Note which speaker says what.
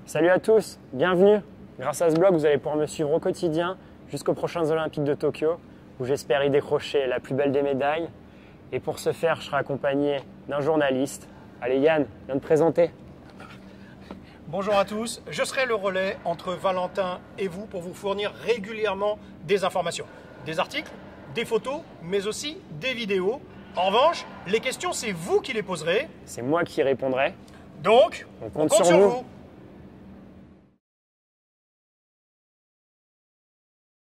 Speaker 1: Salut à tous, bienvenue. Grâce à ce blog, vous allez pouvoir me suivre au quotidien jusqu'aux prochains Olympiques de Tokyo, où j'espère y décrocher la plus belle des médailles. Et pour ce faire, je serai accompagné d'un journaliste. Allez Yann, viens te présenter.
Speaker 2: Bonjour à tous, je serai le relais entre Valentin et vous pour vous fournir régulièrement des informations, des articles, des photos, mais aussi des vidéos. En revanche, les questions, c'est vous qui les poserez.
Speaker 1: C'est moi qui y répondrai.
Speaker 2: Donc,
Speaker 1: On compte
Speaker 2: sur
Speaker 1: sur vous.
Speaker 2: vous.